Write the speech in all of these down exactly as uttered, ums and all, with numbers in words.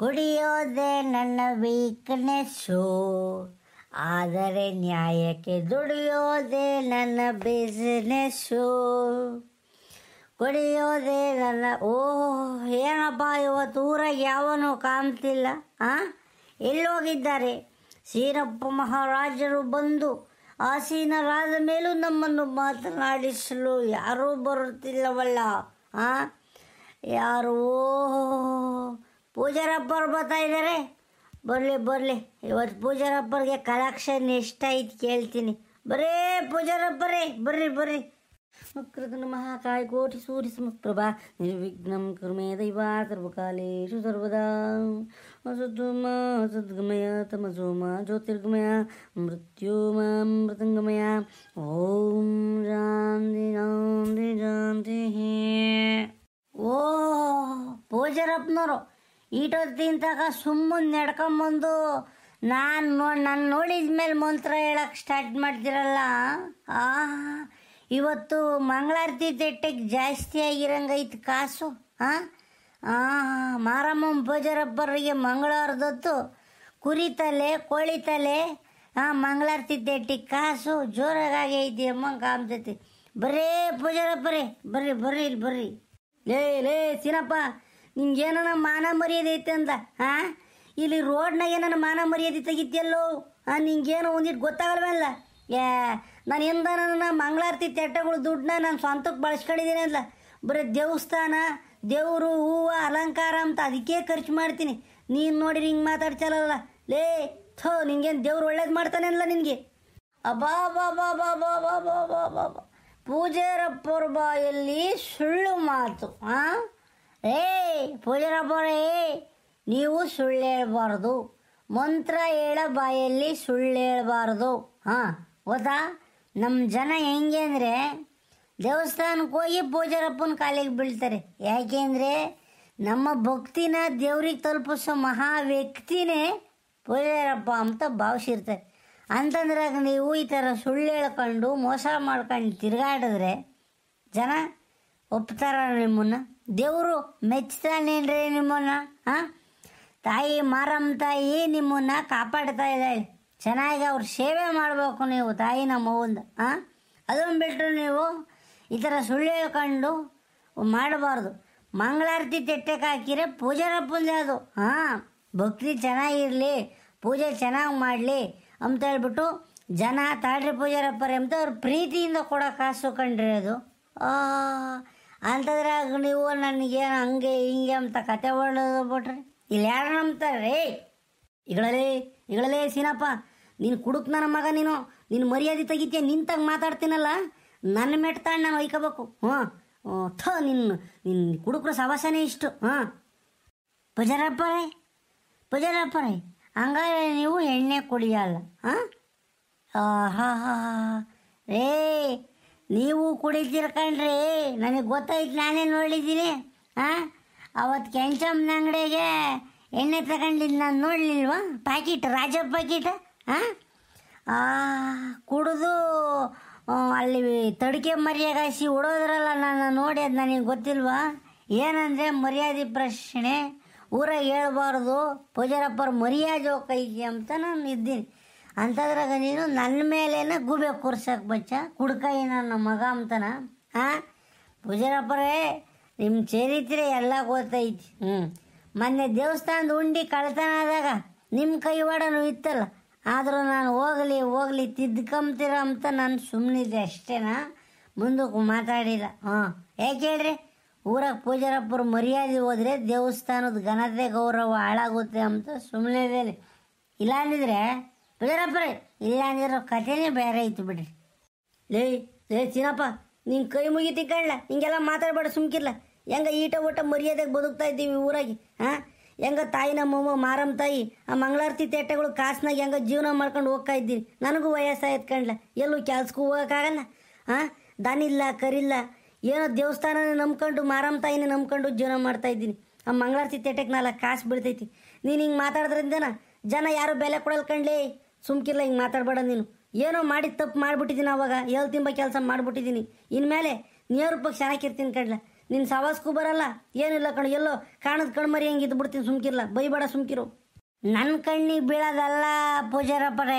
ಕುಡಿಯೋದೇ ನನ್ನ ವೀಕ್ನೆಸ್ಸು, ಆದರೆ ನ್ಯಾಯಕ್ಕೆ ದುಡಿಯೋದೇ ನನ್ನ ಬಿಸ್ನೆಸ್ಸು. ಕುಡಿಯೋದೇ ನನ್ನ ಓಹ್ ಏನಪ್ಪ ಇವತ್ತು ಊರಾಗ ಯಾವನೂ ಕಾಣ್ತಿಲ್ಲ. ಹಾಂ, ಎಲ್ಲೋಗಿದ್ದಾರೆ? ಸೀನಪ್ಪ ಮಹಾರಾಜರು ಬಂದು ಆಸೀನರಾದ ಮೇಲೂ ನಮ್ಮನ್ನು ಮಾತನಾಡಿಸಲು ಯಾರೂ ಬರುತ್ತಿಲ್ಲವಲ್ಲ. ಹಾಂ, ಯಾರು ಪೂಜಾರಪ್ಪರು ಬರ್ತಾ ಇದ್ದಾರೆ. ಬರಲಿ ಬರಲಿ, ಇವತ್ತು ಪೂಜಾರಪ್ಪರಿಗೆ ಕಲೆಕ್ಷನ್ ಎಷ್ಟಾಯ್ತು ಕೇಳ್ತೀನಿ. ಬರೇ ಪೂಜಾರಪ್ಪರೇ ಬರ್ರಿ ಬರ್ರಿ. ವಕ್ರತು ನಮಃ ಕಾಯ ಕೋಟಿ ಸೂರ್ಯ ಸಮಪ್ರಭಾ ನಿರ್ವಿಘ್ನಂ ಕುರ್ಮೇ ದೈವಾ ಸರ್ವಕಾಲೇಷು ಸರ್ವದಾ. ವಸತೋಮ ಸದ್ಗಮಯ ತಮಸೋಮ ಜ್ಯೋತಿರ್ಗಮಯ ಮೃತ್ಯೋಮ ಮೃತಂಗಮಯ. ಓಂ ಶಾಂತಿ ಶಾಂತಿ ಶಾಂತಿ. ಓ ಪೂಜಾರಪ್ಪನವರು ಈಟೊತ್ತಿನ ತನಕ ಸುಮ್ಮನೆ ನಡ್ಕೊಂಬಂದು ನಾನು ನೋಡಿ ನಾನು ನೋಡಿದ ಮೇಲೆ ಮಂತ್ರ ಹೇಳಕ್ಕೆ ಸ್ಟಾರ್ಟ್ ಮಾಡ್ತಿರಲ್ಲ. ಆ ಇವತ್ತು ಮಂಗಳಾರತಿ ತೆಟ್ಟೆಗೆ ಜಾಸ್ತಿ ಆಗಿರಂಗೈತೆ ಕಾಸು. ಹಾಂ ಹಾಂ ಮಾರಮ್ಮನ ಪೂಜಾರಪ್ಪರಿಗೆ ಮಂಗಳವಾರದೊತ್ತು ಕುರಿ ತಲೆ ಕೋಳಿ ತಲೆ ಹಾಂ ಮಂಗಳಾರತಿ ತೆಟ್ಟಿಗೆ ಕಾಸು ಜೋರಾಗಿ ಐತಿ ಅಮ್ಮ ಕಾಮ್ತೈತಿ. ಬರೇ ಪೂಜಾರಪ್ಪರೇ ಬರ್ರಿ ಬರ್ರಿ ಇಲ್ಲಿ ಬರ್ರಿ. ಲೇ ಲೇ ಸೀನಪ್ಪ, ನಿಂಗೇನ ಮಾನ ಮರ್ಯಾದೆ ಐತೆ ಅಂದ. ಹಾಂ, ಇಲ್ಲಿ ರೋಡ್ನಾಗ ಏನಾನ ಮಾನ ಮರ್ಯಾದೆ ತೆಗಿತಿಯಲ್ಲೋ. ಹಾಂ, ನಿಂಗೇನು ಒಂದಿಟ್ಟು ಗೊತ್ತಾಗಲ್ವಲ್ಲ. ಏ ನಾನು ಎಂದ ನನ್ನ ಮಂಗಳಾರತಿ ತೆಟ್ಟಗಳು ದುಡ್ಡನ್ನ ನಾನು ಸ್ವಂತಕ್ಕೆ ಬಳಸ್ಕೊಂಡಿದ್ದೀನಿ ಅಲ್ಲ. ಬರೀ ದೇವಸ್ಥಾನ ದೇವರು ಹೂವು ಅಲಂಕಾರ ಅಂತ ಅದಕ್ಕೆ ಖರ್ಚು ಮಾಡ್ತೀನಿ. ನೀನು ನೋಡಿ ಹಿಂಗೆ ಮಾತಾಡ್ಸಲ್ಲ. ಲೇ ಥೋ, ನಿಂಗೇನು ದೇವ್ರು ಒಳ್ಳೇದು ಮಾಡ್ತಾನೆ ಅಲ್ಲ ನಿನಗೆ. ಅಬಾ ಬಾ ಬಾ ಬಾ ಬಾ ಬಾ ಬಾ ಬಾ ಬಾ ಬಾ ಪೂಜಾರಪ್ಪರ ಬಾಯಲ್ಲಿ ಸುಳ್ಳು ಮಾತು. ಹಾಂ, ಏ ಪೂಜಾರಪ್ಪರೇ, ನೀವು ಸುಳ್ಳು ಹೇಳ್ಬಾರ್ದು. ಮಂತ್ರ ಹೇಳೋ ಬಾಯಲ್ಲಿ ಸುಳ್ಳು ಹೇಳ್ಬಾರ್ದು. ಹಾಂ ಗೊತ್ತಾ? ನಮ್ಮ ಜನ ಹೆಂಗೆ ಅಂದರೆ ದೇವಸ್ಥಾನಕ್ಕೆ ಹೋಗಿ ಪೂಜಾರಪ್ಪನ ಕಾಲಿಗೆ ಬೀಳ್ತಾರೆ. ಯಾಕೆಂದರೆ ನಮ್ಮ ಭಕ್ತಿನ ದೇವ್ರಿಗೆ ತಲುಪಿಸೋ ಮಹಾ ವ್ಯಕ್ತಿನೇ ಪೂಜಾರಪ್ಪ ಅಂತ ಭಾವಿಸಿರ್ತಾರೆ. ಅಂತಂದ್ರಾಗ ನೀವು ಈ ಥರ ಸುಳ್ಳು ಹೇಳ್ಕೊಂಡು ಮೋಸ ಮಾಡ್ಕೊಂಡು ತಿರುಗಾಡಿದ್ರೆ ಜನ ಒಪ್ತಾರ ನಿಮ್ಮನ್ನು? ದೇವರು ಮೆಚ್ತಾನೇನ್ರಿ ನಿಮ್ಮನ್ನು? ಹಾಂ, ತಾಯಿ ಮಾರಮ್ಮ ತಾಯಿ ನಿಮ್ಮನ್ನು ಕಾಪಾಡ್ತಾ ಇದ್ದಾಳೆ. ಚೆನ್ನಾಗಿ ಅವ್ರ ಸೇವೆ ಮಾಡಬೇಕು ನೀವು ತಾಯಿ ನಮ್ಮ ಅವ್ವಂದು. ಹಾಂ, ಅದನ್ನು ಬಿಟ್ಟರು ನೀವು ಈ ಥರ ಸುಳ್ಳು ಹೇಳ್ಕೊಂಡು ಮಾಡಬಾರ್ದು. ಮಂಗಳಾರತಿ ತೆಟ್ಟಕ್ಕೆ ಹಾಕಿರೆ ಪೂಜಾರಪ್ಪಂದೇ ಅದು. ಹಾಂ, ಭಕ್ತಿ ಚೆನ್ನಾಗಿರಲಿ, ಪೂಜೆ ಚೆನ್ನಾಗಿ ಮಾಡಲಿ ಅಂತ ಹೇಳ್ಬಿಟ್ಟು ಜನ ತಾಳ್ರಿ ಪೂಜಾರಪ್ಪರೇ ಅಂತ ಅವ್ರ ಪ್ರೀತಿಯಿಂದ ಕೊಡೋ ಕಾಸು ಕಂಡ್ರಿ ಅದು. ಅಂಥದ್ರಾಗ ನೀವು ನನಗೇನು ಹಂಗೆ ಹಿಂಗೆ ಅಂತ ಕತೆ ಹೊಡೆದು ಬಿಟ್ರಿ. ಇಲ್ಲಿ ಯಾರು ನಂಬ್ತಾರೆ? ಇಗಳಲೇ ಇಗಳಲೇ ಸೀನಪ್ಪ, ನೀನು ಕುಡುಕ್ ನನ್ನ ಮಗ, ನೀನು ನೀನು ಮರ್ಯಾದೆ ತೆಗಿತೀಯ. ನಿಂತಾಗ ಮಾತಾಡ್ತೀನಲ್ಲ, ನನ್ನ ಮೆಟ್ತಾಳೆ ನಾನು ಒಯ್ಕೋಬೇಕು. ಹಾಂ ಥೋ, ನಿನ್ನ ನಿನ್ನ ಕುಡುಕ್ರ ಸವಾಸನೇ ಇಷ್ಟು. ಹಾಂ ಪೂಜಾರಪ್ಪರೇ ಪೂಜಾರಪ್ಪರೇ ಹಂಗಾರೆ ನೀವು ಎಣ್ಣೆ ಕುಡಿಯಲ್ಲ? ಹಾಂ ಹಾ ಹಾ ರೇ, ನೀವು ಕುಡಿತೀರ ಕಣ್ರಿ, ನನಗೆ ಗೊತ್ತಾಯ್ತು, ನಾನೇ ನೋಡಿದ್ದೀನಿ. ಹಾಂ, ಅವತ್ತು ಕೆಂಚಮ್ಮನ ಅಂಗಡಿಗೆ ಎಣ್ಣೆ ತಗೊಂಡಿದ್ದು ನಾನು ನೋಡಲಿಲ್ವಾ? ಪ್ಯಾಕೆಟ್ ರಾಜ ಪ್ಯಾಕೆಟ್. ಹಾಂ, ಕುಡಿದು ಅಲ್ಲಿ ತಡಿಕೆ ಮರ್ಯಾಗಾಯಿಸಿ ಉಡೋದ್ರಲ್ಲ, ನಾನು ನೋಡಿ ಅದು ನನಗೆ ಗೊತ್ತಿಲ್ವಾ? ಏನಂದರೆ ಮರ್ಯಾದೆ ಪ್ರಶ್ನೆ ಊರಾಗ ಹೇಳ್ಬಾರ್ದು, ಪೂಜಾರಪ್ಪರ ಮರ್ಯಾದೆ ಹೋಗೈತಿ ಅಂತ ನಾನು ಇದ್ದೀನಿ. ಅಂಥದ್ರಾಗ ನೀನು ನನ್ನ ಮೇಲೇನ ಗೂಬೆ ಕೂರ್ಸಕ್ಕೆ ಬಚ್ಚ ಕುಡ್ಕೈ ನನ್ನ ಮಗ ಅಂತನ. ಹಾಂ ಪೂಜಾರಪ್ಪರೇ, ನಿಮ್ಮ ಚರಿತ್ರೆ ಎಲ್ಲ ಗೊತ್ತೈತಿ. ಹ್ಞೂ ಮೊನ್ನೆ ದೇವಸ್ಥಾನದ ಉಂಡಿ ಕಳ್ತನ ಆದಾಗ ನಿಮ್ಮ ಕೈವಾಡನೂ ಇತ್ತಲ್ಲ, ಆದರೂ ನಾನು ಹೋಗಲಿ ಹೋಗಲಿ ತಿದ್ಕೊಂತೀರ ಅಂತ ನಾನು ಸುಮ್ಮನಿದ್ದೆ ಅಷ್ಟೇನಾ, ಮುಂದಕ್ಕೆ ಮಾತಾಡಿಲ್ಲ. ಹಾಂ ಯಾಕೆ ಹೇಳ್ರಿ? ಊರಾಗ ಪೂಜಾರಪ್ಪರು ಮರ್ಯಾದೆ ಹೋದರೆ ದೇವಸ್ಥಾನದ ಘನತೆ ಗೌರವ ಹಾಳಾಗುತ್ತೆ ಅಂತ ಸುಮ್ಮನೆ ಇದ್ದೇನೆ. ಇಲ್ಲ ಅಂದಿದ್ರೆ ಪೂಜಾರಪ್ಪರೇ, ಇಲ್ಲ ಅಂದಿರೋ ಕಥೆನೇ ಬೇರೆ ಐತಿ ಬಿಡ್ರಿ. ಲೇ ಲೇ ಚಿನ್ನಪ್ಪ, ನಿನ್ನ ಕೈ ಮುಗಿತಿ ಕಣ್ಣ, ಹಿಂಗೆಲ್ಲ ಮಾತಾಡಬೇಡ, ಸುಮ್ಕಿರ್ಲ. ಹೆಂಗ ಈಟ ಊಟ ಮರ್ಯಾದೆಗೆ ಬದುಕ್ತಾ ಇದ್ದೀವಿ ಊರಾಗಿ. ಹಾಂ, ಹೆಂಗ ತಾಯಿ ನಮ್ಮಮ್ಮ ಮಾರಮ್ಮ ತಾಯಿ ಆ ಮಂಗಳಾರತಿ ತೇಟೆಗಳು ಕಾಸ್ನಾಗ ಹೆಂಗ ಜೀವನ ಮಾಡ್ಕೊಂಡು ಹೋಗ್ತಾ ಇದ್ದೀನಿ. ನನಗೂ ವಯಸ್ಸಾಯ್ತು ಕಣ್ಲ, ಎಲ್ಲೂ ಕೆಲ್ಸಕ್ಕೂ ಹೋಗೋಕ್ಕಾಗಲ್ಲ. ಹಾಂ, ದನಿಲ್ಲ ಕರಿಲ್ಲ, ಏನೋ ದೇವಸ್ಥಾನನೇ ನಂಬ್ಕೊಂಡು ಮಾರಮ್ಮ ತಾಯಿನೇ ನಂಬ್ಕೊಂಡು ಜೀವನ ಮಾಡ್ತಾ ಇದ್ದೀನಿ. ಆ ಮಂಗಳಾರತಿ ತೇಟೆಗೆ ನಾಲ್ಕು ಕಾಸು ಬೀಳ್ತೈತಿ. ನೀನು ಹಿಂಗೆ ಮಾತಾಡೋದ್ರಿಂದನ ಜನ ಯಾರು ಬೆಲೆ ಕೊಡಲ್ ಕಣ್ಲೇ. ಸುಮ್ಕಿಲ್ಲ, ಹಿಂಗೆ ಮಾತಾಡಬೇಡ. ನೀನು ಏನೋ ಮಾಡಿ ತಪ್ಪು ಮಾಡಿಬಿಟ್ಟಿದ್ದೀನಿ, ಅವಾಗ ಏಳು ತಿಂಬ ಕೆಲಸ ಮಾಡಿಬಿಟ್ಟಿದ್ದೀನಿ. ಇನ್ಮೇಲೆ ನೇರ ರೂಪಾಯಿ ಚೆನ್ನಾಗಿರ್ತೀನಿ ಕಣ್ಲ. ನಿನ್ನ ಸವಾಸ್ಗೂ ಬರಲ್ಲ ಏನಿಲ್ಲ ಕಣು, ಎಲ್ಲೋ ಕಾಣದ ಕಣ್ಮರಿ ಹೆಂಗೆ ಇದ್ದು ಬಿಡ್ತೀನಿ. ಸುಮ್ಕಿರಲ್ಲ, ಬೈಬೇಡ, ಸುಮ್ಕಿರು. ನನ್ನ ಕಣ್ಣಿಗೆ ಬೀಳೋದಲ್ಲ ಪೂಜಾರಪ್ಪರೇ,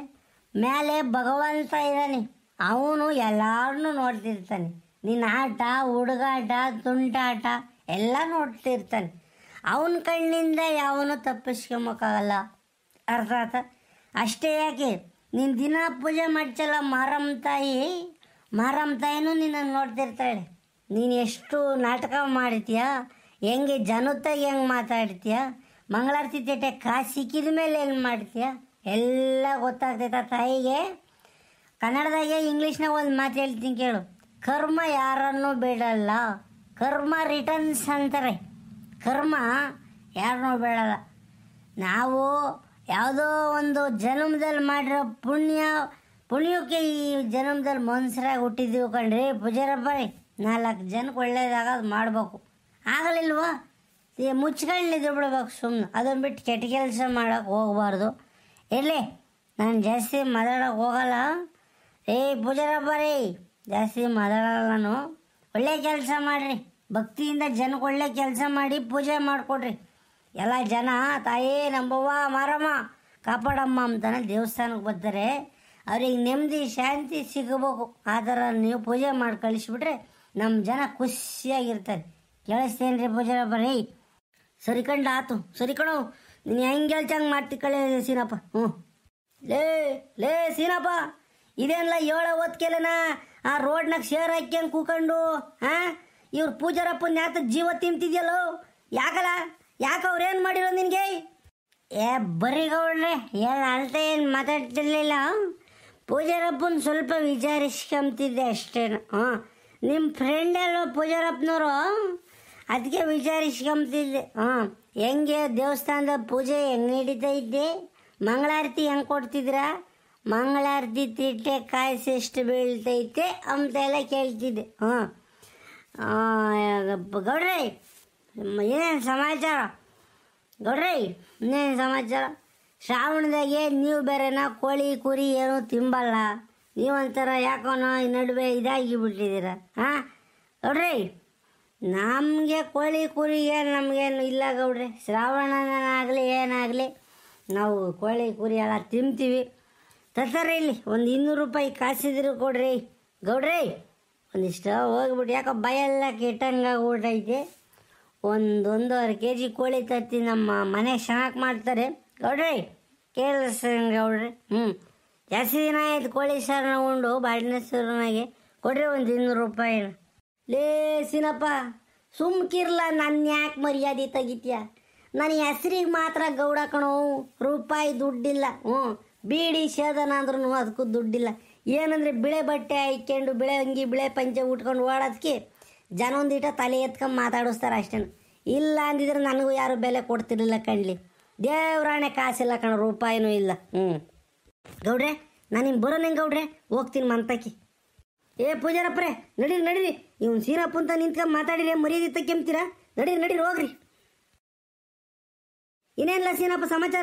ಮೇಲೆ ಭಗವಂತ ಇದ್ದಾನೆ, ಅವನು ಎಲ್ಲಾರನ್ನೂ ನೋಡ್ತಿರ್ತಾನೆ. ನಿನ್ನ ಆಟ, ಹುಡುಗಾಟ, ತುಂಟಾಟ ಎಲ್ಲ ನೋಡ್ತಿರ್ತಾನೆ. ಅವನ ಕಣ್ಣಿಂದ ಯಾವನು ತಪ್ಪಿಸ್ಕೊಂಬಕ್ಕಾಗಲ್ಲ. ಅರ್ಥ ಆತ? ಅಷ್ಟೇ ಯಾಕೆ, ನೀನು ದಿನ ಪೂಜೆ ಮಾಡ್ಸಲ್ಲ ಮಾರಮ್ಮ ತಾಯಿ, ಮಾರಮ್ಮ ತಾಯಿನೂ ನಿನ್ನನ್ನು ನೋಡ್ತಿರ್ತಾಳೆ. ನೀನು ಎಷ್ಟು ನಾಟಕ ಮಾಡ್ತೀಯ, ಹೆಂಗೆ ಜನತಾಗಿ ಹೆಂಗೆ ಮಾತಾಡ್ತೀಯ, ಮಂಗಳಾರತಿ ತೇಟೆ ಕಾಸು ಸಿಕ್ಕಿದ ಮೇಲೆ ಏನು ಮಾಡ್ತೀಯ, ಎಲ್ಲ ಗೊತ್ತಾಗ್ತೈತ ತಾಯಿಗೆ. ಕನ್ನಡದಾಗೆ ಇಂಗ್ಲೀಷ್ನಾಗ ಒಂದು ಮಾತು ಹೇಳ್ತೀನಿ ಕೇಳು, ಕರ್ಮ ಯಾರನ್ನೂ ಬಿಡಲ್ಲ, ಕರ್ಮ ರಿಟರ್ನ್ಸ್ ಅಂತಾರೆ. ಕರ್ಮ ಯಾರನ್ನೂ ಬಿಡಲ್ಲ. ನಾವು ಯಾವುದೋ ಒಂದು ಜನ್ಮದಲ್ಲಿ ಮಾಡಿರೋ ಪುಣ್ಯ ಪುಣ್ಯಕ್ಕೆ ಈ ಜನ್ಮದಲ್ಲಿ ಮನುಷ್ಯರಾಗಿ ಹುಟ್ಟಿದ್ದೀವಿ ಕಣ್ರಿ ಪೂಜಾರಪ್ಪ. ನಾಲ್ಕು ಜನಕ್ಕೆ ಒಳ್ಳೇದಾಗೋದು ಮಾಡ್ಬೇಕು. ಆಗಲಿಲ್ವ ಮುಚ್ಕೊಳ್ಳಿದ್ದು ಬಿಡ್ಬೇಕು ಸುಮ್ಮನೆ. ಅದನ್ನು ಬಿಟ್ಟು ಕೆಟ್ಟ ಕೆಲಸ ಮಾಡೋಕ್ಕೆ ಹೋಗಬಾರ್ದು. ಇರಲಿ, ನಾನು ಜಾಸ್ತಿ ಮಾತಾಡೋಕೆ ಹೋಗಲ್ಲ. ಏ ಪೂಜಾರಪ್ಪ ರೀ, ಜಾಸ್ತಿ ಮಾತಾಡಲ್ಲ ನಾನು. ಒಳ್ಳೆ ಕೆಲಸ ಮಾಡಿರಿ, ಭಕ್ತಿಯಿಂದ ಜನಕ್ಕೆ ಒಳ್ಳೆ ಕೆಲಸ ಮಾಡಿ ಪೂಜೆ ಮಾಡಿಕೊಡ್ರಿ. ಎಲ್ಲ ಜನ ತಾಯಿ ನಂಬವ್ವ ಮಾರಮ್ಮ ಕಾಪಾಡಮ್ಮ ಅಂತಾನೆ ದೇವಸ್ಥಾನಕ್ಕೆ ಬರ್ತಾರೆ. ಅವ್ರಿಗೆ ನೆಮ್ಮದಿ ಶಾಂತಿ ಸಿಗಬೇಕು. ಆ ಥರ ನೀವು ಪೂಜೆ ಮಾಡಿ ಕಳಿಸ್ಬಿಟ್ರೆ ನಮ್ಮ ಜನ ಖುಷಿಯಾಗಿರ್ತಾರೆ. ಕೇಳಿಸ್ತೇನೆ ರೀ ಪೂಜಾರಪ್ಪ ರೀ? ಸರಿ ಕಂಡು ಆತು, ಸರಿ ಕಣೋ, ನೀನು ಹೆಂಗೆ ಹೇಳ್ತಂಗೆ ಮಾಡ್ತಿ ಕಳೆ ಸೀನಪ್ಪ. ಹ್ಞೂ ಲೇ ಲೇ ಸೀನಪ್ಪ, ಇದೇನಲ್ಲ ಏಳು ಹೊತ್ಕೆಲನ ಆ ರೋಡ್ನಾಗ ಶೇರ್ ಹಾಕ್ಯಂಗೆ ಕೂಕೊಂಡು ಹಾಂ ಇವ್ರು ಪೂಜಾರಪ್ಪನ ಯಾತ ಜೀವ ತಿಂತಿದ್ಯಲ್ಲೋ, ಯಾಕಲ್ಲ ಯಾಕೆ ಅವ್ರೇನು ಮಾಡಿರೋ ನಿನಗೆ? ಏ ಬರೀ ಗೌಡ್ರೆ, ಏನು ಅಂತ ಏನು ಮಾತಾಡ್ತಿರ್ಲಿಲ್ಲ. ಪೂಜಾರಪ್ಪನ ಸ್ವಲ್ಪ ವಿಚಾರಿಸ್ಕೊಂತಿದ್ದೆ ಅಷ್ಟೇನು. ಹಾಂ, ನಿಮ್ಮ ಫ್ರೆಂಡ್ ಎಲ್ಲೋ ಪೂಜಾರಪ್ಪನವರು, ಅದಕ್ಕೆ ವಿಚಾರಿಸ್ಕೊಂತಿದ್ದೆ. ಹಾಂ, ಹೆಂಗೆ ದೇವಸ್ಥಾನದ ಪೂಜೆ ಹೆಂಗೆ ನಡೀತಾ ಇದ್ದೆ, ಮಂಗಳಾರತಿ ಹೆಂಗೆ ಕೊಡ್ತಿದ್ರ, ಮಂಗಳಾರತಿ ತಿಟ್ಟೆ ಕಾಯಿಸಿ ಎಷ್ಟು ಬೀಳ್ತೈತೆ ಅಂತೆಲ್ಲ ಕೇಳ್ತಿದ್ದೆ. ಹಾಂ ಗೌಡ್ರಿ, ಏನೇನು ಸಮಾಚಾರ ಗೌಡ್ರಿ? ಇನ್ನೇನು ಸಮಾಚಾರ? ಶ್ರಾವಣದಾಗೆ ನೀವು ಬೇರೆನಾ ಕೋಳಿ ಕುರಿ ಏನೂ ತಿಂಬಲ್ಲ, ನೀವೊಂಥರ ಯಾಕೋನೋ ಈ ನಡುವೆ ಇದಾಗಿ ಬಿಟ್ಟಿದ್ದೀರ. ಹಾಂ ಗೌಡ್ರಿ, ನಮಗೆ ಕೋಳಿ ಕುರಿ ಏನು ನಮಗೇನು ಇಲ್ಲ ಗೌಡ್ರಿ. ಶ್ರಾವಣನಾಗಲಿ ಏನಾಗಲಿ ನಾವು ಕೋಳಿ ಕುರಿ ಎಲ್ಲ ತಿಂತೀವಿ. ತರ್ತಾರೆ ಇಲ್ಲಿ ಒಂದು ಇನ್ನೂರು ರೂಪಾಯಿ ಕಾಸಿದ್ರು ಕೊಡ್ರಿ ಗೌಡ್ರಿ. ಒಂದಿಷ್ಟು ಹೋಗ್ಬಿಟ್ಟು ಯಾಕೋ ಭಯೆಲ್ಲ ಕೆಟ್ಟಂಗಾಗ್ಬಿಟ್ಟೈತೆ. ಒಂದು ಒಂದೂವರೆ ಕೆ ಜಿ ಕೋಳಿ ತತ್ತಿ ನಮ್ಮ ಮನೆ ಚೆನ್ನಾಗಿ ಮಾಡ್ತಾರೆ ಗೌಡ್ರಿ. ಕೇಳಿಸ್ ಗೌಡ್ರಿ. ಹ್ಞೂ, ಜಾಸ್ತಿ ದಿನ ಆಯ್ತು ಕೋಳಿ ಸಾರನ್ನ ಉಂಡು ಬಾಡಿನಸೂರಿನಾಗೆ. ಕೊಡ್ರಿ ಒಂದು ಇನ್ನೂರು ರೂಪಾಯಿನ. ಲೇ ಸೀನಪ್ಪ, ಸುಮ್ಕಿರ್ಲ, ನನ್ನ ಯಾಕೆ ಮರ್ಯಾದೆ ತೆಗಿತೀಯ? ನನ್ನ ಹೆಸ್ರಿಗೆ ಮಾತ್ರ ಗೌಡ ಕಣೋ, ರೂಪಾಯಿ ದುಡ್ಡಿಲ್ಲ. ಹ್ಞೂ, ಬೀಡಿ ಸೇದನ ಅಂದ್ರೂ ಅದಕ್ಕೂ ದುಡ್ಡಿಲ್ಲ. ಏನಂದರೆ ಬಿಳೆ ಬಟ್ಟೆ ಹಾಕ್ಕೊಂಡು ಬಿಳೆ ಅಂಗಿ ಬಿಳೆ ಪಂಚೆ ಉಟ್ಕೊಂಡು ಓಡೋದಕ್ಕೆ ಜನ ಒಂದಿಟ ತಲೆ ಎತ್ಕೊಂಡು ಮಾತಾಡಿಸ್ತಾರೆ ಅಷ್ಟೇ. ಇಲ್ಲ ಅಂದಿದ್ರೆ ನನಗೂ ಯಾರು ಬೆಲೆ ಕೊಡ್ತಿರ್ಲಿಲ್ಲ ಕಣ್ಲಿ. ದೇವ್ರಾಣೆ ಕಾಸಿಲ್ಲ ಕಣ, ರೂಪಾಯಿನೂ ಇಲ್ಲ. ಹ್ಞೂ ಗೌಡ್ರೆ, ನಾನು ನಿಮ್ಗೆ ಬರೋಣ ಗೌಡ್ರೆ, ಹೋಗ್ತೀನಿ ಮಂತಕ್ಕೆ. ಏ ಪೂಜಾರಪ್ಪರೇ, ನಡೀರಿ ನಡೀರಿ, ಇವ್ನು ಸೀನಪ್ಪ ಅಂತ ನಿಂತ್ಕೊಂಡು ಮಾತಾಡಿರಿ, ಮರ್ಯಾದೆ ತಕ್ಕೆಂಬ್ತೀರಾ? ನಡೀರಿ ನಡೀರಿ ಹೋಗ್ರಿ. ಇನ್ನೇನಿಲ್ಲ ಸೀನಪ್ಪ ಸಮಾಚಾರ?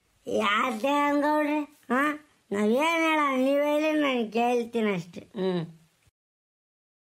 ಯಾಕೆ ಹಂಗೌಡ್ರೆ? ಹಾಂ, ನಾವೇನು ಹೇಳ, ನೀವು ಹೇಳಿ ನಾನು ಕೇಳ್ತೀನಿ ಅಷ್ಟೆ. ಹ್ಞೂ